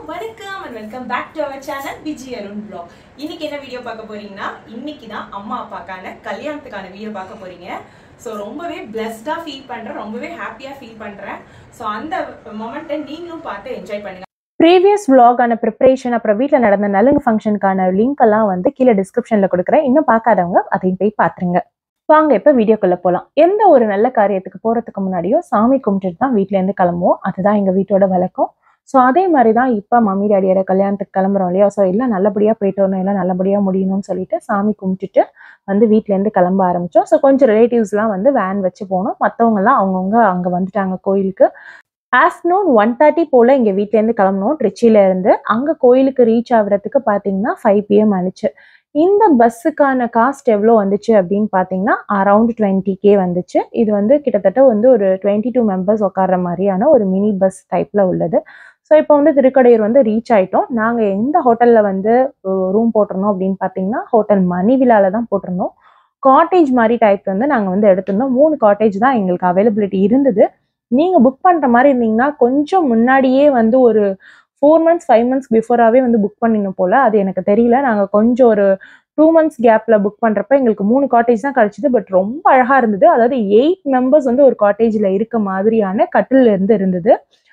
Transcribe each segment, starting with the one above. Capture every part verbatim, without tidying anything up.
வணக்கம் and welcome back to our channel Vijay Arun vlog. இன்னைக்கு என்ன வீடியோ பார்க்க போறீங்கன்னா இன்னைக்கு தான் அம்மா அப்பாக்கான கல்யாணத்துக்கான வீடியோ பார்க்க போறீங்க. சோ ரொம்பவே blessed-ஆ ஃபீல் பண்றேன், ரொம்பவே ஹாப்பியா ஃபீல் பண்றேன். சோ அந்த மொமெண்ட்டை நீங்களும் பார்த்து என்ஜாய் பண்ணுங்க. ப்ரீவியஸ் vlog ஆன ப்ரிப்பரேஷன் அப்புறம் வீட்ல நடந்த நலுங்கு ஃபங்க்ஷனுக்கான லிங்க் எல்லாம் வந்து கீழே டிஸ்கிரிப்ஷன்ல கொடுக்குறேன். இன்னும் பார்க்காதவங்க அதையும் போய் பாத்துருங்க. வாங்க இப்ப வீடியோக்குள்ள போலாம். எந்த ஒரு நல்ல காரியத்துக்கு போறதுக்கு முன்னாடியோ சாமி கும்பிட்டுட்டு தான் வீட்ல இருந்து கிளம்புவோம். அதுதான் எங்க வீட்டோட வழக்கம். ஸோ அதே மாதிரி தான் இப்போ மம்மி டாடியோட கல்யாணத்துக்கு கிளம்புறோம் இல்லையா. ஸோ எல்லாம் நல்லபடியாக போயிட்டு வரணும், எல்லாம் நல்லபடியாக முடியணும்னு சொல்லிட்டு சாமி கும்பிட்டுட்டு வந்து வீட்டிலேருந்து கிளம்ப ஆரம்பித்தோம். ஸோ கொஞ்சம் ரிலேட்டிவ்ஸ்லாம் வந்து வேன் வச்சு போனோம். மற்றவங்கலாம் அவங்கவுங்க அங்கே வந்துட்டாங்க கோயிலுக்கு. ஆஃப்டர்நூன் ஒன் தேர்ட்டி போல் இங்கே வீட்டிலேருந்து கிளம்பணும் ட்ரிச்சியிலேருந்து. அங்கே கோயிலுக்கு ரீச் ஆகுறதுக்கு பார்த்தீங்கன்னா ஃபைவ் பிஎம் ஆனிச்சு. இந்த பஸ்ஸுக்கான காஸ்ட் எவ்வளோ வந்துச்சு அப்படின்னு பார்த்தீங்கன்னா அரௌண்ட் டுவெண்ட்டி கே வந்துச்சு. இது வந்து கிட்டத்தட்ட வந்து ஒரு டுவெண்ட்டி டூ மெம்பர்ஸ் உட்கார்ற மாதிரியான ஒரு மினி பஸ் டைப்பில் உள்ளது. ஸோ இப்போ வந்து திருக்கடையூர் வந்து ரீச் ஆகிட்டோம். நாங்கள் எந்த ஹோட்டலில் வந்து ரூம் போட்டிருந்தோம் அப்படின்னு பார்த்தீங்கன்னா ஹோட்டல் மணிவிழாவில் தான் போட்டிருந்தோம். காட்டேஜ் மாதிரி டைப் வந்து நாங்கள் வந்து எடுத்திருந்தோம். மூணு காட்டேஜ் தான் எங்களுக்கு அவைலபிலிட்டி இருந்தது. நீங்கள் புக் பண்ணுற மாதிரி இருந்தீங்கன்னா கொஞ்சம் முன்னாடியே வந்து ஒரு ஃபோர் மந்த்ஸ் ஃபைவ் மந்த்ஸ் பிஃபோராகவே வந்து புக் பண்ணிடணும் போல். அது எனக்கு தெரியல. நாங்கள் கொஞ்சம் ஒரு டூ மந்த்ஸ் கேப்பில் புக் பண்ணுறப்ப எங்களுக்கு மூணு காட்டேஜ் தான் கிடச்சிது. பட் ரொம்ப அழகாக இருந்தது. அதாவது எயிட் மெம்பர்ஸ் வந்து ஒரு காட்டேஜில் இருக்க மாதிரியான கட்டில் இருந்து இருந்தது.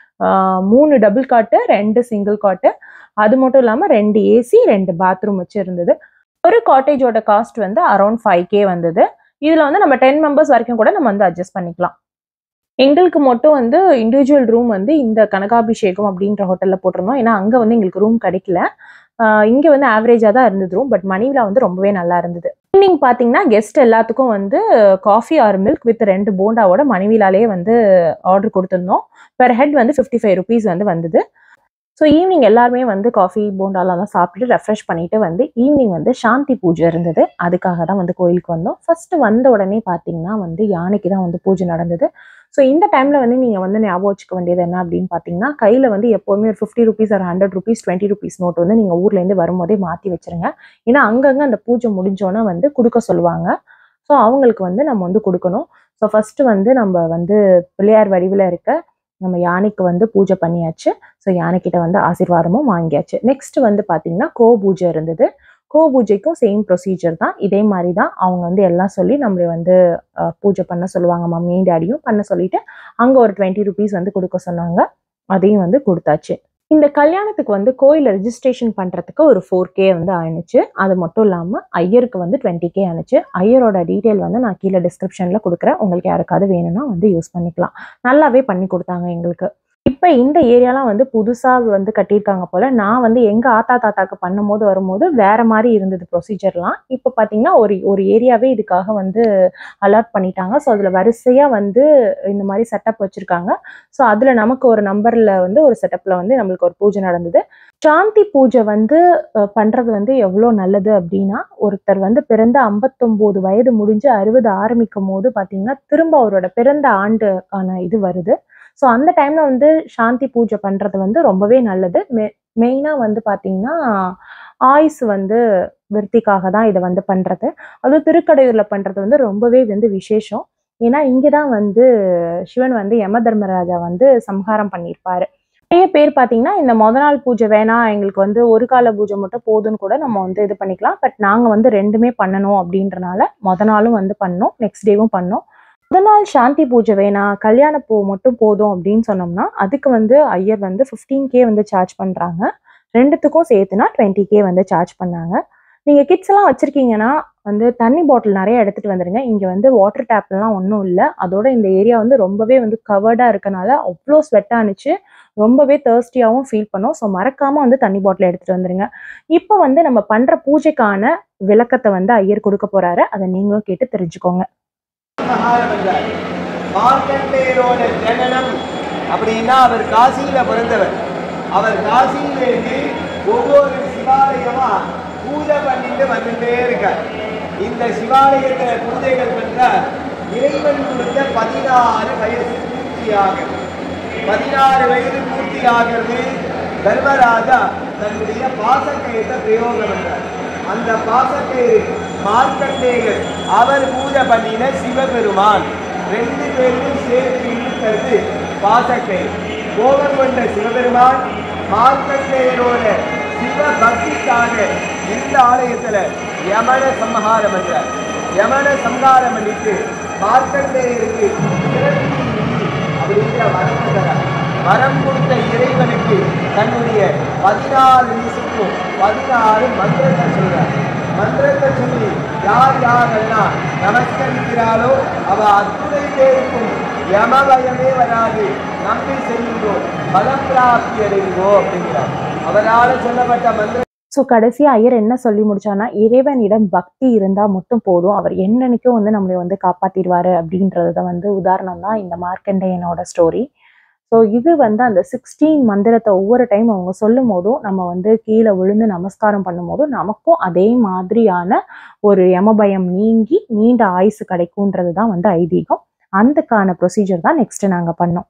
மூணு டபுள் காட்டு, ரெண்டு சிங்கிள் காட்டு, அது மட்டும் இல்லாமல் ரெண்டு ஏசி, ரெண்டு பாத்ரூம் வச்சு இருந்தது. ஒரு காட்டேஜோட காஸ்ட் வந்து அரௌண்ட் ஃபைவ் கே வந்தது. இதில் வந்து நம்ம டென் மெம்பர்ஸ் வரைக்கும் கூட நம்ம வந்து அட்ஜஸ்ட் பண்ணிக்கலாம். எங்களுக்கு மட்டும் வந்து இண்டிவிஜுவல் ரூம் வந்து இந்த கனகாபிஷேகம் அப்படின்ற ஹோட்டலில் போட்டிருந்தோம். ஏன்னா அங்கே வந்து எங்களுக்கு ரூம் கிடைக்கல. இங்கே வந்து ஆவரேஜாக தான் இருந்தது ரூம். பட் மணிவிழா வந்து ரொம்பவே நல்லா இருந்தது. ஈவினிங் பார்த்தீங்கன்னா கெஸ்ட் எல்லாத்துக்கும் வந்து காஃபி ஆர் மில்க் வித் ரெண்டு போண்டாவோட மணிவிழாலே வந்து ஆர்டர் கொடுத்துருந்தோம். பெர் ஹெட் வந்து ஃபிஃப்டி ஃபைவ் ருபீஸ் வந்து வந்தது. ஸோ ஈவினிங் எல்லாருமே வந்து காஃபி போண்டாலாம் தான் சாப்பிட்டுட்டு ரெஃப்ரெஷ் பண்ணிட்டு வந்து ஈவினிங் வந்து சாந்தி பூஜை இருந்தது. அதுக்காக தான் வந்து கோயிலுக்கு வந்தோம். ஃபர்ஸ்ட் வந்த உடனே பார்த்தீங்கன்னா வந்து யானைக்கு தான் வந்து பூஜை நடந்தது. ஸோ இந்த டைம்ல வந்து நீங்க வந்து ஞாபகம் வச்சுக்க வேண்டியது என்ன அப்படின்னு பார்த்தீங்கன்னா கையில வந்து எப்போவுமே ஒரு ஃபிஃப்டி ருபீஸ் ஒரு hundred rupees twenty rupees note வந்து நீங்க ஊர்ல இருந்து வரும்போதே மாத்தி வச்சிருங்க. ஏன்னா அங்கங்க அந்த பூஜை முடிஞ்சோன்னா வந்து கொடுக்க சொல்லுவாங்க. ஸோ அவங்களுக்கு வந்து நம்ம வந்து கொடுக்கணும். ஸோ ஃபர்ஸ்ட் வந்து நம்ம வந்து பிள்ளையார் வடிவில் இருக்க நம்ம யானைக்கு வந்து பூஜை பண்ணியாச்சு. ஸோ யானைக்கிட்ட வந்து ஆசீர்வாதமும் வாங்கியாச்சு. நெக்ஸ்ட் வந்து பார்த்தீங்கன்னா கோ பூஜை இருந்தது. கோ பூஜைக்கும் சேம் ப்ரொசீஜர் தான். இதே மாதிரி தான் அவங்க வந்து எல்லாம் சொல்லி நம்மளை வந்து பூஜை பண்ண சொல்லுவாங்க. மம்மியும் டேடியும் பண்ண சொல்லிட்டு அங்கே ஒரு டுவெண்ட்டி ருபீஸ் வந்து கொடுக்க சொன்னாங்க. அதையும் வந்து கொடுத்தாச்சு. இந்த கல்யாணத்துக்கு வந்து கோயில் ரெஜிஸ்ட்ரேஷன் பண்ணுறதுக்கு ஒரு ஃபோர் கே வந்து ஆயிடுச்சு. அது மட்டும் இல்லாமல் ஐயருக்கு வந்து டுவெண்ட்டி கே ஆனிச்சு. ஐயரோட டீட்டெயில் வந்து நான் கீழே டிஸ்கிரிப்ஷனில் கொடுக்குறேன். உங்களுக்கு யாருக்காவது வேணும்னா வந்து யூஸ் பண்ணிக்கலாம். நல்லாவே பண்ணி கொடுத்தாங்க எங்களுக்கு. இப்போ இந்த ஏரியாலாம் வந்து புதுசாக வந்து கட்டியிருக்காங்க போல். நான் வந்து எங்கள் ஆத்தா தாத்தாக்கு பண்ணும் போது வரும்போது வேற மாதிரி இருந்தது ப்ரொசீஜர்லாம். இப்போ பார்த்தீங்கன்னா ஒரு ஒரு ஏரியாவே இதுக்காக வந்து அலாட் பண்ணிட்டாங்க. ஸோ அதில் வரிசையாக வந்து இந்த மாதிரி செட்டப் வச்சுருக்காங்க. ஸோ அதில் நமக்கு ஒரு நம்பரில் வந்து ஒரு செட்டப்பில் வந்து நம்மளுக்கு ஒரு பூஜை நடந்தது. சாந்தி பூஜை வந்து பண்ணுறது வந்து எவ்வளோ நல்லது அப்படின்னா ஒருத்தர் வந்து பிறந்த ஐம்பத்தொம்போது வயது முடிஞ்சு அறுபது ஆரம்பிக்கும் போது பார்த்தீங்கன்னா திரும்ப அவரோட பிறந்த ஆண்டுக்கான இது வருது. ஸோ அந்த டைம்ல வந்து சாந்தி பூஜை பண்றது வந்து ரொம்பவே நல்லது. மெ மெயினாக வந்து பார்த்தீங்கன்னா ஆயுஸ் வந்து விருத்திக்காக தான் இதை வந்து பண்றது. அதுவும் திருக்கடையூர்ல பண்றது வந்து ரொம்பவே வந்து விசேஷம். ஏன்னா இங்கே தான் வந்து சிவன் வந்து யம தர்மராஜா வந்து சம்ஹாரம் பண்ணியிருப்பாரு. நிறைய பேர் பார்த்தீங்கன்னா இந்த முத நாள் பூஜை வேணாம், எங்களுக்கு வந்து ஒரு கால பூஜை மட்டும் போதுன்னு கூட நம்ம வந்து இது பண்ணிக்கலாம். பட் நாங்கள் வந்து ரெண்டுமே பண்ணணும் அப்படின்றனால முத நாளும் வந்து பண்ணோம், நெக்ஸ்ட் டேவும் பண்ணோம். முதல் நாள் சாந்தி பூஜை வேணாம், கல்யாண பூ மட்டும் போதும் அப்படின்னு சொன்னோம்னா அதுக்கு வந்து ஐயர் வந்து ஃபிஃப்டீன் கே வந்து சார்ஜ் பண்ணுறாங்க. ரெண்டுத்துக்கும் சேர்த்துனா டுவெண்ட்டி கே வந்து சார்ஜ் பண்ணாங்க. நீங்கள் கிட்ஸ் எல்லாம் வச்சுருக்கீங்கன்னா வந்து தண்ணி பாட்டில் நிறைய எடுத்துகிட்டு வந்துடுங்க. இங்கே வந்து வாட்டர் டேப்லாம் ஒன்றும் இல்லை. அதோட இந்த ஏரியா வந்து ரொம்பவே வந்து கவர்டாக இருக்கனால அவ்வளோ ஸ்வெட் ஆனிச்சு. ரொம்பவே தேர்ஸ்டியாகவும் ஃபீல் பண்ணோம். ஸோ மறக்காமல் வந்து தண்ணி பாட்டில் எடுத்துகிட்டு வந்துடுங்க. இப்போ வந்து நம்ம பண்ணுற பூஜைக்கான விளக்கத்தை வந்து ஐயர் கொடுக்க போகிறாரு. அதை நீங்களும் கேட்டு தெரிஞ்சுக்கோங்க. மார்க்கண்டேயரோட ஜனனம் அப்படின்னா அவர் காசியில பிறந்தவர். அவர் காசியிலேருந்து ஒவ்வொரு சிவாலயமா பூஜை பண்ணிட்டு வந்துட்டே இருக்கார். இந்த சிவாலயத்துல பூஜைகள் பண்ற இறைவன் கொடுத்த பதினாறு வயசு பூர்த்தியாகிறது. பதினாறு வயது பூர்த்தி ஆகிறது. தர்மராஜா தன்னுடைய பாசக்கயத்தை பிரயோகம் பண்றார். அந்த பாசக்கயிறு மார்க்கண்டேயர் அவர் பூஜை பண்ணின சிவபெருமான் ரெண்டு பேரும் சேர்த்து இழுக்கிறது பாசக்கயிறு. கோபம் கொண்ட சிவபெருமான் மார்க்கண்டேயரோட சிவ பக்திக்காக இந்த ஆலயத்துல யமன சம்ஹாரம் பண்றார். யமன சம்ஹாரம் பண்ணிட்டு மார்க்கண்டேயருக்கு அப்படிங்கிற வரம் தரார். வரம் கொடுத்த இறைவனுக்கு தன்னுடைய பதினாலு நிமிஷத்துக்கும் பதினாறு மந்திரத்தை சொல்றார். மந்திரத்தை சொல்லி யார் யாரெல்லாம் நமஸ்கரிக்கிறாளோ அவ அத்துணை பேருக்கும் யமபயமே வராது, நம்பி செய்யுங்கோ பலம் பிராப்தி அடைங்கோ அப்படிங்கிறார். அவரால் சொல்லப்பட்ட மந்திரம். ஸோ கடைசியாக ஐயர் என்ன சொல்லி முடிச்சான்னா, இறைவனிடம் பக்தி இருந்தால் மட்டும் போதும், அவர் என்னன்னைக்கும் வந்து நம்மளை வந்து காப்பாற்றிடுவார் அப்படின்றத வந்து உதாரணம் தான் இந்த மார்க்கண்டேயனோட ஸ்டோரி. ஸோ இது வந்து அந்த சிக்ஸ்டீன் மந்திரத்தை ஒவ்வொரு டைம் அவங்க சொல்லும் போதும் நம்ம வந்து கீழே விழுந்து நமஸ்காரம் பண்ணும் போதும் நமக்கும் அதே மாதிரியான ஒரு யமபயம் நீங்கி நீண்ட ஆயுசு கிடைக்கும்ன்றது தான் வந்து ஐதீகம். அதுக்கான ப்ரொசீஜர் தான் நெக்ஸ்ட் நாங்கள் பண்ணோம்.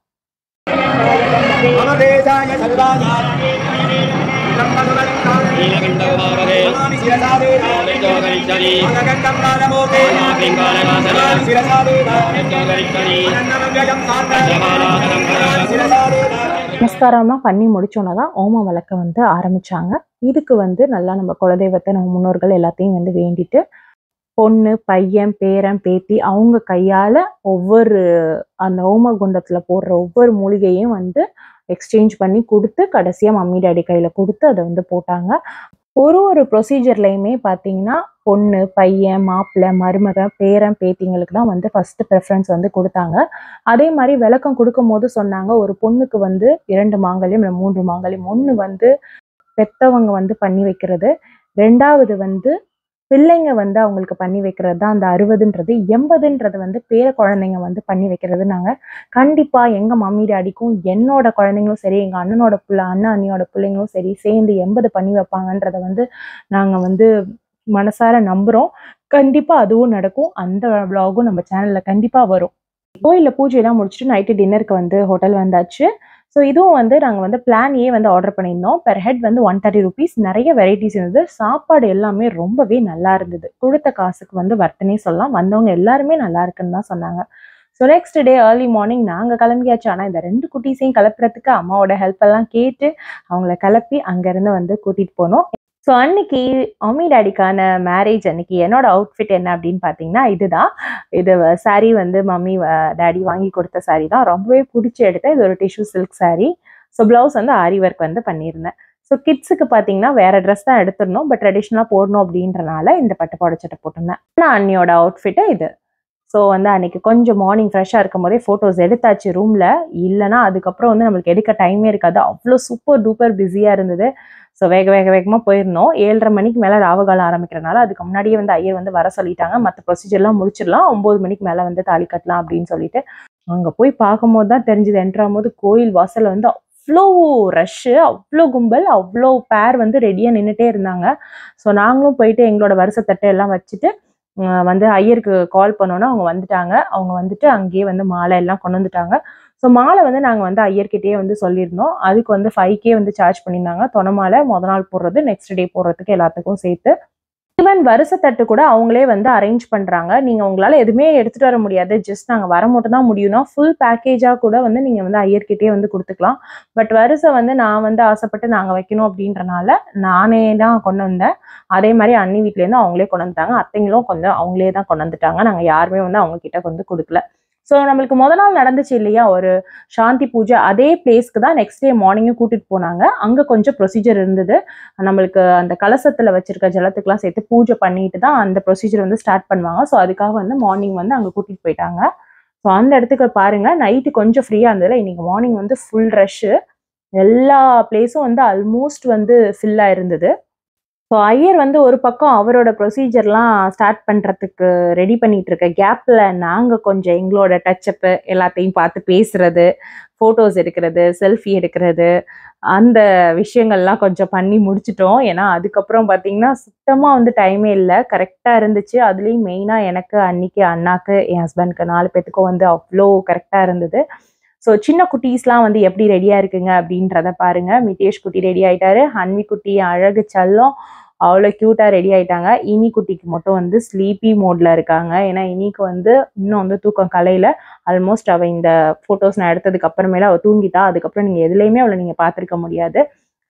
நமஸ்காரம்லாம் பண்ணி முடிச்சோன்னா தான் ஓம விளக்க வந்து ஆரம்பிச்சாங்க. இதுக்கு வந்து நல்லா நம்ம குலதெய்வத்தை நம்ம முன்னோர்கள் எல்லாத்தையும் வந்து வேண்டிட்டு பொண்ணு பையன் பேரன் பேத்தி அவங்க கையால ஒவ்வொரு அந்த ஓம குண்டத்துல போடுற ஒவ்வொரு மூலிகையும் வந்து எக்ஸ்சேஞ்ச் பண்ணி கொடுத்து கடைசியா மம்மி டாடி கையில கொடுத்து அதை வந்து போட்டாங்க. ஒரு ஒரு ப்ரொசீஜர்லையுமே பார்த்தீங்கன்னா பொண்ணு பையன் மாப்பிள்ளை மருமக பேரன் பேத்திங்களுக்கு தான் வந்து ஃபர்ஸ்ட் ப்ரெஃபரன்ஸ் வந்து கொடுத்தாங்க. அதே மாதிரி விளக்கம் கொடுக்கும் போது சொன்னாங்க, ஒரு பொண்ணுக்கு வந்து இரண்டு மாங்கல்யம் இல்லை மூன்று மாங்கல்யம், ஒன்று வந்து பெத்தவங்க வந்து பண்ணி வைக்கிறது, ரெண்டாவது வந்து பிள்ளைங்க வந்து அவங்களுக்கு பண்ணி வைக்கிறது தான் அந்த அறுபதுன்றது, எண்பதுன்றது வந்து பேர குழந்தைங்க வந்து பண்ணி வைக்கிறது. நாங்கள் கண்டிப்பாக எங்கள் மம்மி டாடிக்கும் என்னோட குழந்தைங்களும் சரி எங்கள் அண்ணனோட பிள்ளை அண்ணன் அண்ணியோட பிள்ளைங்களும் சரி சேர்ந்து எண்பது பண்ணி வைப்பாங்கன்றத வந்து நாங்கள் வந்து மனசார நம்புகிறோம். கண்டிப்பாக அதுவும் நடக்கும். அந்த விளாகும் நம்ம சேனலில் கண்டிப்பாக வரும். கோயிலில் பூஜையெல்லாம் முடிச்சுட்டு நைட்டு டின்னருக்கு வந்து ஹோட்டல் வந்தாச்சு. ஸோ இதுவும் வந்து நாங்கள் வந்து பிளான் ஏ வந்து ஆர்டர் பண்ணியிருந்தோம். பெர் ஹெட் வந்து ஒன் தேர்ட்டி ருபீஸ். நிறைய வெரைட்டிஸ் இருந்தது. சாப்பாடு எல்லாமே ரொம்பவே நல்லா இருந்தது. கொடுத்த காசுக்கு வந்து வர்த்தனே சொல்லலாம். வந்தவங்க எல்லாருமே நல்லா இருக்குன்னு தான் சொன்னாங்க. So next day early morning நாங்கள் கிளம்பியாச்சு. ஆனால் இந்த ரெண்டு குட்டீஸையும் கிளப்புறதுக்கு அம்மாவோட ஹெல்ப் எல்லாம் கேட்டு அவங்கள கிளப்பி அங்கேருந்து வந்து கூட்டிகிட்டு போனோம். ஸோ அன்னைக்கு மம்மி டாடிக்கான மேரேஜ் அன்னைக்கு என்னோட அவுட்ஃபிட் என்ன அப்படின்னு பார்த்தீங்கன்னா இதுதான். இது சாரீ வந்து மம்மி டாடி வாங்கி கொடுத்த சாரீ தான். ரொம்பவே பிடிச்சி எடுத்தேன். இது ஒரு tissue silk sari. So blouse வந்து ஆரி ஒர்க் வந்து பண்ணியிருந்தேன். ஸோ கிட்ஸுக்கு பார்த்தீங்கன்னா வேற ட்ரெஸ் தான் எடுத்துருந்தோம். பட் ட்ரெடிஷ்னலாக போடணும் அப்படின்றனால இந்த பட்டு பாவாடை சட்டை போட்டிருந்தேன். ஆனால் அண்ணியோட அவுட்ஃபிட்டு இது. ஸோ வந்து அன்னைக்கு கொஞ்சம் மார்னிங் ஃப்ரெஷ்ஷாக இருக்கும் போதே ஃபோட்டோஸ் எடுத்தாச்சு ரூமில். இல்லைனா அதுக்கப்புறம் வந்து நம்மளுக்கு எடுக்க டைமே இருக்காது. அவ்வளோ சூப்பர் டூப்பர் பிஸியாக இருந்தது. ஸோ வேக வேக வேகமாக போயிருந்தோம். ஏழரை மணிக்கு மேலே ராவகாலம் ஆரம்பிக்கிறனால அதுக்கு முன்னாடியே வந்து ஐயர் வந்து வர சொல்லிட்டாங்க. மற்ற ப்ரொசீஜர்லாம் முடிச்சிடலாம், ஒம்பது மணிக்கு மேலே வந்து தாலி கட்டலாம் அப்படின்னு சொல்லிட்டு அங்கே போய் பார்க்கும்போது தான் தெரிஞ்சது. என்ட்ராகும் போது கோயில் வாசல் வந்து அவ்வளோ ரஷ்ஷு, அவ்வளோ கும்பல், அவ்வளோ பேர் வந்து ரெடியாக நின்றுட்டே இருந்தாங்க. ஸோ நாங்களும் போயிட்டு எங்களோட வருஷத்தட்டை எல்லாம் வச்சுட்டு வந்து ஐயருக்கு கால் பண்ணோன்னா அவங்க வந்துட்டாங்க. அவங்க வந்துட்டு அங்கேயே வந்து மாலை எல்லாம் கொண்டு வந்துட்டாங்க. ஸோ மாலை வந்து நாங்கள் வந்து ஐயர்கிட்டயே வந்து சொல்லியிருந்தோம். அதுக்கு வந்து ஃபைவ் கே வந்து சார்ஜ் பண்ணியிருந்தாங்க. தொண மாலை முத நாள் போடுறது, நெக்ஸ்ட் டே போடுறதுக்கு எல்லாத்துக்கும் சேர்த்து. ஈவன் வருஷத்தட்டு கூட அவங்களே வந்து அரேஞ்ச் பண்ணுறாங்க. நீங்கள் உங்களால் எதுவுமே எடுத்துகிட்டு வர முடியாது, ஜஸ்ட் நாங்கள் வர மட்டும் தான் முடியும்னா ஃபுல் பேக்கேஜாக கூட வந்து நீங்கள் வந்து ஐயர்கிட்டே வந்து கொடுத்துக்கலாம். பட் வருஷம் வந்து நான் வந்து ஆசைப்பட்டு நாங்கள் வைக்கணும் அப்படின்றனால நானே தான் கொண்டு வந்தேன். அதே மாதிரி அண்ணி வீட்லேருந்து அவங்களே கொண்டு வந்துட்டாங்க. அத்தைங்களும் கொஞ்சம் அவங்களே தான் கொண்டு வந்துட்டாங்க. நாங்கள் யாருமே வந்து அவங்க கிட்ட வந்து கொடுக்கல. ஸோ நம்மளுக்கு முத நாள் நடந்துச்சு இல்லையா ஒரு சாந்தி பூஜை, அதே பிளேஸ்க்கு தான் நெக்ஸ்ட் டே மார்னிங்கும் கூட்டிட்டு போனாங்க. அங்கே கொஞ்சம் ப்ரொசீஜர் இருந்தது. நம்மளுக்கு அந்த கலசத்தில் வச்சிருக்க ஜலத்துக்குலாம் சேர்த்து பூஜை பண்ணிட்டு தான் அந்த ப்ரொசீஜர் வந்து ஸ்டார்ட் பண்ணுவாங்க. ஸோ அதுக்காக வந்து மார்னிங் வந்து அங்கே கூட்டிட்டு போயிட்டாங்க. ஸோ அந்த இடத்துக்கு பாருங்க, நைட்டு கொஞ்சம் ஃப்ரீயாக இருந்ததில்ல. இன்னைக்கு மார்னிங் வந்து ஃபுல் ரஷ்ஷு. எல்லா பிளேஸும் வந்து ஆல்மோஸ்ட் வந்து ஃபில்லாக இருந்தது. ஸோ ஐயர் வந்து ஒரு பக்கம் அவரோட ப்ரொசீஜர்லாம் ஸ்டார்ட் பண்ணுறதுக்கு ரெடி பண்ணிகிட்டு இருக்க கேப்பில் நாங்கள் கொஞ்சம் எங்களோட டச்சப்பு எல்லாத்தையும் பார்த்து பேசுகிறது, ஃபோட்டோஸ் எடுக்கிறது, செல்ஃபி எடுக்கிறது, அந்த விஷயங்கள்லாம் கொஞ்சம் பண்ணி முடிச்சிட்டோம். ஏன்னா அதுக்கப்புறம் பார்த்திங்கன்னா சுத்தமாக வந்து டைமே இல்லை, கரெக்டாக இருந்துச்சு. அதுலேயும் மெயினாக எனக்கு அன்னிக்கு அண்ணாக்கு என் ஹஸ்பண்ட்க்கு நாலு பேத்துக்கும் வந்து அவ்வளோ கரெக்டாக இருந்தது. ஸோ சின்ன குட்டீஸ்லாம் வந்து எப்படி ரெடியாக இருக்குங்க அப்படின்றத பாருங்கள். மிதேஷ் குட்டி ரெடி ஆகிட்டாரு. ஹன்வி குட்டி அழகு செல்லம் அவ்வளோ க்யூட்டாக ரெடி ஆகிட்டாங்க. இனி குட்டிக்கு மட்டும் வந்து ஸ்லீப்பி மோடில் இருக்காங்க. ஏன்னா இனிக்கு வந்து இன்னும் வந்து தூக்கம் கலையில். ஆல்மோஸ்ட் அவள் இந்த ஃபோட்டோஸ் நான் எடுத்ததுக்கு அப்புறமேல அவள் தூங்கிட்டா. அதுக்கப்புறம் நீங்கள் எதுலேயுமே அவளை நீங்கள் பார்த்துருக்க முடியாது.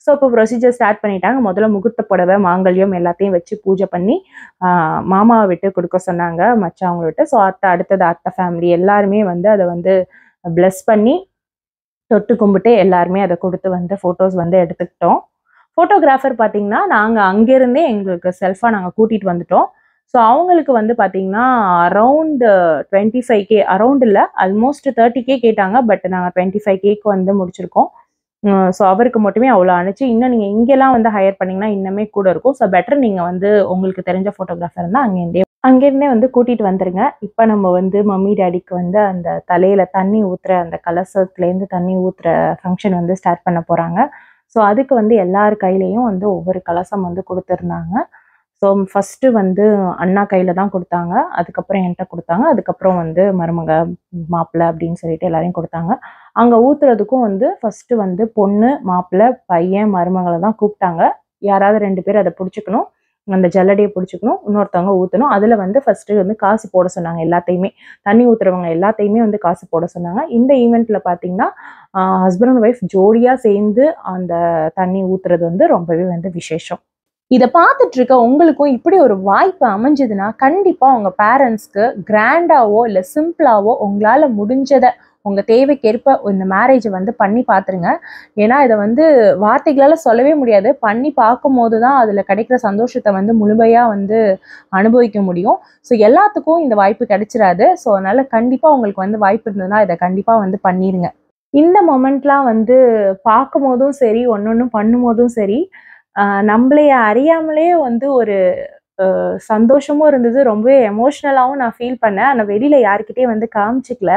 ஸோ இப்போ ப்ரொசீஜர் ஸ்டார்ட் பண்ணிட்டாங்க. முதல்ல முகூர்த்த புடவை, மாங்கல்யம் எல்லாத்தையும் வச்சு பூஜை பண்ணி மாமாவை விட்டு கொடுக்க சொன்னாங்க, மச்சாவங்களை விட்டு. ஸோ அத்தை, அடுத்தது அத்தை ஃபேமிலி எல்லாருமே வந்து அதை வந்து பிளஸ் பண்ணி தொட்டு கும்பிட்டு எல்லாருமே அதை கொடுத்து வந்து ஃபோட்டோஸ் வந்து எடுத்துக்கிட்டோம். ஃபோட்டோகிராஃபர் பார்த்தீங்கன்னா நாங்கள் அங்கேருந்தே எங்களுக்கு செல்ஃபாக நாங்கள் கூட்டிகிட்டு வந்துட்டோம். ஸோ அவங்களுக்கு வந்து பார்த்தீங்கன்னா around twenty five K around இல்லை ஆல்மோஸ்ட் தேர்ட்டி கே கேட்டாங்க. பட் நாங்கள் டுவெண்ட்டி ஃபைவ் கேக்கு வந்து முடிச்சிருக்கோம். ஸோ அவருக்கு மட்டுமே அவ்வளோ அனுப்பிச்சு. இன்னும் நீங்கள் இங்கெல்லாம் வந்து ஹையர் பண்ணிங்கன்னா இன்னுமே கூட இருக்கும். ஸோ பெட்டர் நீங்கள் வந்து உங்களுக்கு தெரிஞ்ச ஃபோட்டோகிராஃபர் இருந்தால் அங்கேருந்தே அங்கேருந்தே வந்து கூட்டிகிட்டு வந்துடுங்க. இப்போ நம்ம வந்து மம்மி டேடிக்கு வந்து அந்த தலையில் தண்ணி ஊற்றுற அந்த கலசத்துலேருந்து தண்ணி ஊற்றுற ஃபங்க்ஷன் வந்து ஸ்டார்ட் பண்ண போகிறாங்க. ஸோ அதுக்கு வந்து எல்லார் கையிலையும் வந்து ஒவ்வொரு கலசம் வந்து கொடுத்துருந்தாங்க. ஸோ ஃபஸ்ட்டு வந்து அண்ணா கையில் தான் கொடுத்தாங்க, அதுக்கப்புறம் என்கிட்ட கொடுத்தாங்க, அதுக்கப்புறம் வந்து மருமக மாப்பிள்ளை அப்படின்னு சொல்லிட்டு எல்லாரையும் கொடுத்தாங்க. அங்கே ஊற்றுறதுக்கும் வந்து ஃபஸ்ட்டு வந்து பொண்ணு, மாப்பிள்ளை, பையன், மருமகளை தான் கூப்பிட்டாங்க. யாராவது ரெண்டு பேர் அதை பிடிச்சிக்கணும், அந்த ஜல்லடியை பிடிச்சிக்கணும், இன்னொருத்தவங்க ஊற்றணும். அதில் வந்து ஃபஸ்ட்டு வந்து காசு போட சொன்னாங்க. எல்லாத்தையுமே தண்ணி ஊற்றுறவங்க எல்லாத்தையுமே வந்து காசு போட சொன்னாங்க. இந்த ஈவெண்ட்டில் பார்த்தீங்கன்னா ஹஸ்பண்ட் அண்ட் ஒய்ஃப் ஜோடியாக சேர்ந்து அந்த தண்ணி ஊற்றுறது வந்து ரொம்பவே வந்து விசேஷம். இதை பார்த்துட்டு இருக்க உங்களுக்கும் இப்படி ஒரு வாய்ப்பு அமைஞ்சதுன்னா கண்டிப்பாக உங்கள் பேரண்ட்ஸ்க்கு கிராண்டாவோ இல்லை சிம்பிளாவோ உங்களால் முடிஞ்சதை உங்கள் தேவைக்கேற்ப இந்த மேரேஜை வந்து பண்ணி பார்த்துருங்க. ஏன்னா இதை வந்து வார்த்தைகளால் சொல்லவே முடியாது. பண்ணி பார்க்கும் போது தான் அதில் கிடைக்கிற சந்தோஷத்தை வந்து முழுமையாக வந்து அனுபவிக்க முடியும். ஸோ எல்லாத்துக்கும் இந்த வாய்ப்பு கிடைச்சிடாது. ஸோ அதனால் கண்டிப்பாக உங்களுக்கு வந்து வாய்ப்பு இருந்ததுன்னா இதை கண்டிப்பாக வந்து பண்ணிடுங்க. இந்த மொமெண்ட்லாம் வந்து பார்க்கும் போதும் சரி, ஒன்று ஒன்று பண்ணும் போதும் சரி, நம்மளைய அறியாமலே வந்து ஒரு சந்தோஷமும் இருந்தது. ரொம்பவே எமோஷ்னலாகவும் நான் ஃபீல் பண்ணேன். ஆனால் வெளியில் யாருக்கிட்டே வந்து காமிச்சிக்கல.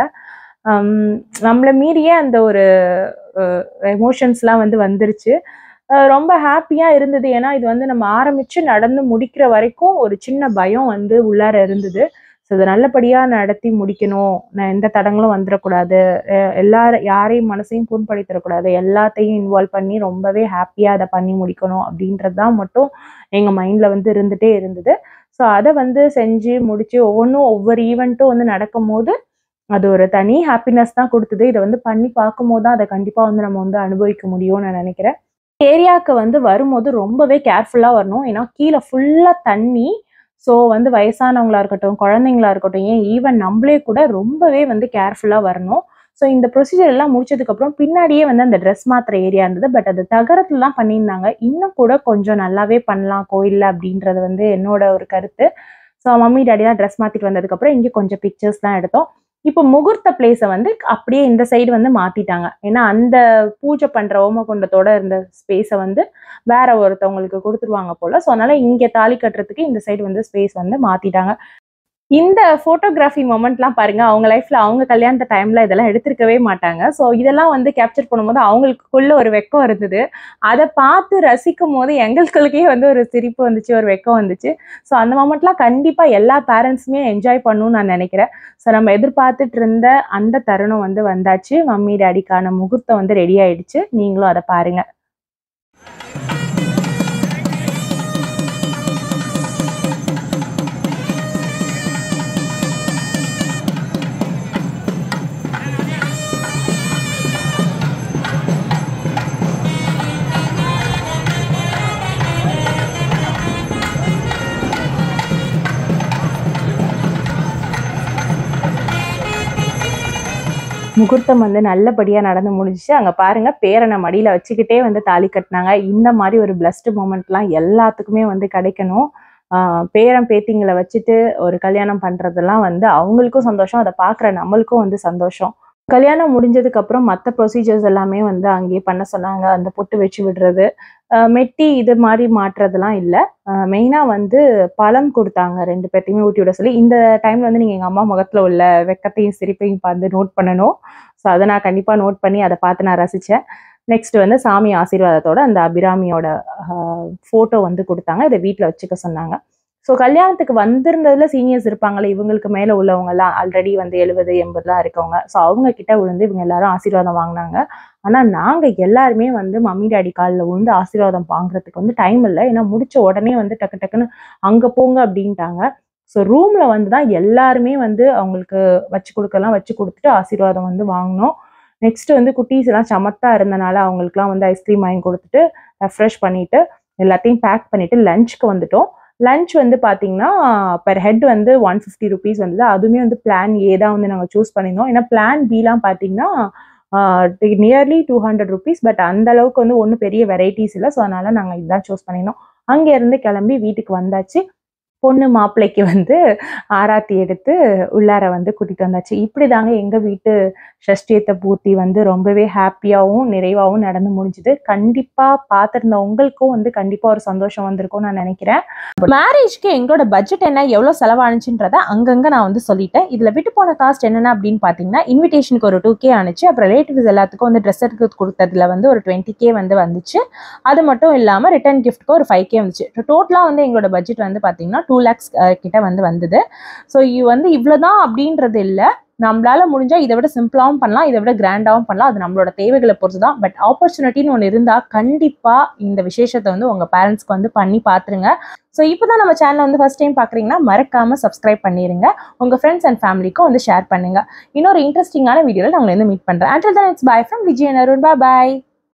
நம்மளை மீறியே அந்த ஒரு எமோஷன்ஸ்லாம் வந்து வந்துருச்சு. ரொம்ப ஹாப்பியாக இருந்தது. ஏன்னா இது வந்து நம்ம ஆரம்பித்து நடந்து முடிக்கிற வரைக்கும் ஒரு சின்ன பயம் வந்து உள்ளார இருந்தது. ஸோ இதை நல்லபடியாக நடத்தி முடிக்கணும், நான் எந்த தடங்களும் வந்துடக்கூடாது, எல்லாரும் யாரையும் மனசையும் புண்படுத்திடக்கூடாது, எல்லாத்தையும் இன்வால்வ் பண்ணி ரொம்பவே ஹாப்பியாக அதை பண்ணி முடிக்கணும் அப்படின்றது தான் மட்டும் எங்கள் மைண்டில் வந்து இருந்துகிட்டே இருந்தது. ஸோ அதை வந்து செஞ்சு முடித்து ஒவ்வொன்றும் ஒவ்வொரு ஈவெண்ட்டும் வந்து நடக்கும் போது அது ஒரு தனி ஹாப்பினஸ் தான் கொடுத்தது. இதை வந்து பண்ணி பார்க்கும் போது தான் அதை கண்டிப்பாக வந்து நம்ம வந்து அனுபவிக்க முடியும்னு நான் நினைக்கிறேன். ஏரியாவுக்கு வந்து வரும்போது ரொம்பவே கேர்ஃபுல்லாக வரணும். ஏன்னா கீழே ஃபுல்லாக தண்ணி. ஸோ வந்து வயசானவங்களா இருக்கட்டும், குழந்தைங்களா இருக்கட்டும், ஏன் ஈவன் நம்மளே கூட ரொம்பவே வந்து கேர்ஃபுல்லாக வரணும். ஸோ இந்த ப்ரொசீஜர் எல்லாம் முடிச்சதுக்கப்புறம் பின்னாடியே வந்து அந்த ட்ரெஸ் மாத்திர ஏரியா இருந்தது. பட் அது தகரத்துலாம் பண்ணியிருந்தாங்க. இன்னும் கூட கொஞ்சம் நல்லாவே பண்ணலாம் கோயிலில் அப்படின்றது வந்து என்னோட ஒரு கருத்து. ஸோ மம்மி டேடிலாம் ட்ரெஸ் மாற்றிட்டு வந்ததுக்கப்புறம் இங்கே கொஞ்சம் பிக்சர்ஸ்லாம் எடுத்தோம். இப்போ முகூர்த்த பிளேஸை வந்து அப்படியே இந்த சைடு வந்து மாற்றிட்டாங்க. ஏன்னா அந்த பூஜை பண்ணுற ஓமகுண்டத்தோட இருந்த ஸ்பேஸை வந்து வேற ஒருத்தவங்களுக்கு கொடுத்துருவாங்க போல். ஸோ அதனால் இங்கே தாலி கட்டுறதுக்கு இந்த சைடு வந்து ஸ்பேஸ் வந்து மாற்றிட்டாங்க. இந்த ஃபோட்டோகிராஃபி மொமெண்ட்லாம் பாருங்கள், அவங்க லைஃப்பில் அவங்க கல்யாணத்த டைமில் இதெல்லாம் எடுத்திருக்கவே மாட்டாங்க. ஸோ இதெல்லாம் வந்து கேப்சர் பண்ணும்போது அவங்களுக்குள்ள ஒரு வெக்கம் இருந்தது. அதை பார்த்து ரசிக்கும் போது எங்களுக்குள்ளே வந்து ஒரு சிரிப்பு வந்துச்சு, ஒரு வெக்கம் வந்துச்சு. ஸோ அந்த மொமெண்ட்லாம் கண்டிப்பாக எல்லா பேரண்ட்ஸுமே என்ஜாய் பண்ணணும்னு நான் நினைக்கிறேன். ஸோ நம்ம எதிர்பார்த்துட்டு இருந்த அந்த தருணம் வந்து வந்தாச்சு. மம்மி டேடிக்கான முகூர்த்தம் வந்து ரெடி ஆயிடுச்சு. நீங்களும் அதை பாருங்கள். முகூர்த்தம் வந்து நல்லபடியாக நடந்து முடிஞ்சிச்சு. அங்கே பாருங்கள், பேரனை மடியில் வச்சுக்கிட்டே வந்து தாலி கட்டினாங்க. இந்த மாதிரி ஒரு பிளஸ்டு மூமெண்ட்லாம் எல்லாத்துக்குமே வந்து கிடைக்கணும். பேரன் பேத்திங்களை வச்சுட்டு ஒரு கல்யாணம் பண்ணுறதெல்லாம் வந்து அவங்களுக்கும் சந்தோஷம், அதை பார்க்குற நம்மளுக்கும் வந்து சந்தோஷம். கல்யாணம் முடிஞ்சதுக்கப்புறம் மற்ற ப்ரொசீஜர்ஸ் எல்லாமே வந்து அங்கேயே பண்ண சொன்னாங்க. அந்த பொட்டு வச்சு விடுறது, மெட்டி இது மாதிரி மாட்டுறதுலாம் இல்லை. மெயினாக வந்து பழம் கொடுத்தாங்க, ரெண்டு பேர்த்தையுமே ஊட்டி விட சொல்லி. இந்த டைமில் வந்து நீங்கள் எங்கள் அம்மா முகத்தில் உள்ள வெக்கத்தையும் சிரிப்பையும் பார்த்து நோட் பண்ணணும். ஸோ அதை நான் கண்டிப்பாக நோட் பண்ணி அதை பார்த்து நான் ரசித்தேன். நெக்ஸ்ட் வந்து சாமி ஆசீர்வாதத்தோட அந்த அபிராமியோட ஃபோட்டோ வந்து கொடுத்தாங்க. இதை வீட்டில் வச்சுக்க சொன்னாங்க. ஸோ கல்யாணத்துக்கு வந்திருந்ததுல சீனியர்ஸ் இருப்பாங்களே, இவங்களுக்கு மேலே உள்ளவங்கலாம் ஆல்ரெடி வந்து எழுபது எண்பதுலாம் இருக்கவங்க. ஸோ அவங்க கிட்ட விழுந்து இவங்க எல்லாரும் ஆசீர்வாதம் வாங்கினாங்க. ஆனால் நாங்கள் எல்லாருமே வந்து மம்மி டேடி காலில் விழுந்து ஆசீர்வாதம் வாங்குறதுக்கு வந்து டைம் இல்லை. ஏன்னா முடிச்ச உடனே வந்து டக்கு டக்குன்னு அங்கே போங்க அப்படின்ட்டாங்க. ஸோ ரூமில் வந்து தான் எல்லாருமே வந்து அவங்களுக்கு வச்சு கொடுக்கலாம் வச்சு கொடுத்துட்டு ஆசீர்வாதம் வந்து வாங்கினோம். நெக்ஸ்ட் வந்து குட்டீஸ் எல்லாம் சமத்தா இருந்தனால அவங்களுக்குலாம் வந்து ஐஸ்கிரீம் வாங்கி கொடுத்துட்டு ரெஃப்ரெஷ் பண்ணிட்டு எல்லாத்தையும் பேக் பண்ணிட்டு லஞ்சுக்கு வந்துட்டோம். லஞ்ச் வந்து பார்த்தீங்கன்னா பெர் ஹெட் வந்து ஒன் ஃபிஃப்டி ருபீஸ் வந்தது. அதுவுமே வந்து பிளான் ஏ தான் வந்து நாங்கள் சூஸ் பண்ணியிருந்தோம். ஏன்னா பிளான் பிலாம் பார்த்தீங்கன்னா nearly two hundred rupees. But அந்த அளவுக்கு வந்து ஒன்றும் பெரிய வெரைட்டிஸ் இல்லை. ஸோ அதனால நாங்கள் இதுதான் சூஸ் பண்ணியிருந்தோம். அங்கேருந்து கிளம்பி வீட்டுக்கு வந்தாச்சு. பொண்ணு மாப்பிள்ளைக்கு வந்து ஆராத்தி எடுத்து உள்ளார வந்து கூட்டிகிட்டு வந்தாச்சு. இப்படி தாங்க எங்கள் வீட்டு ஷஷ்டியத்தை பூர்த்தி வந்து ரொம்பவே ஹாப்பியாகவும் நிறைவாகவும் நடந்து முடிஞ்சுது. கண்டிப்பாக பார்த்துருந்த உங்களுக்கும் வந்து கண்டிப்பாக ஒரு சந்தோஷம் வந்திருக்கும்னு நான் நினைக்கிறேன். மேரேஜ்க்கு எங்களோட பட்ஜெட் என்ன, எவ்வளோ செலவானுச்சுன்றதை அங்கங்கே நான் வந்து சொல்லிட்டேன். இதில் விட்டு போன காஸ்ட் என்னென்ன அப்படின்னு பார்த்தீங்கன்னா, இன்விடேஷனுக்கு ஒரு டூ கே ஆனிச்சு. அப்புறம் ரிலேட்டிவ்ஸ் எல்லாத்துக்கும் வந்து ட்ரெஸ் எடுத்து கொடுத்ததுல வந்து ஒரு டுவெண்ட்டி கே வந்து வந்துச்சு. அது மட்டும் இல்லாமல் ரிட்டர்ன் கிஃப்ட்க்கு ஒரு ஃபைவ் கே வந்துச்சு. டோட்டலாக வந்து எங்களோட பட்ஜெட் வந்து பார்த்தீங்கன்னா டூ லேக்ஸ் கிட்ட வந்து வந்தது. ஸோ இது வந்து இவ்வளோதான் அப்படின்றது இல்லை. நம்மளால முடிஞ்சா இதை விட சிம்பிளாகவும் பண்ணலாம், இதை விட கிராண்டாகவும் பண்ணலாம். அது நம்மளோட தேவைகளை பொறுத்து தான். பட் ஆப்பர்ச்சுனிட்டின்னு ஒன்று இருந்தால் கண்டிப்பாக இந்த விசேஷத்தை வந்து உங்கள் பேரண்ட்ஸ்க்கு வந்து பண்ணி பார்த்துருங்க. ஸோ இப்போ தான் நம்ம சேனலை வந்து ஃபர்ஸ்ட் டைம் பார்க்குறீங்கன்னா மறக்காமல் சப்ஸ்கிரைப் பண்ணிடுங்க. உங்கள் ஃப்ரெண்ட்ஸ் அண்ட் ஃபேமிலிக்கும் வந்து ஷேர் பண்ணுங்கள். இன்னொரு இன்ட்ரெஸ்டிங்கான வீடியோவில் நான் உங்களை வந்து மீட் பண்ணுறேன். Until then, it's bye from Vijay and Arun. Bye bye.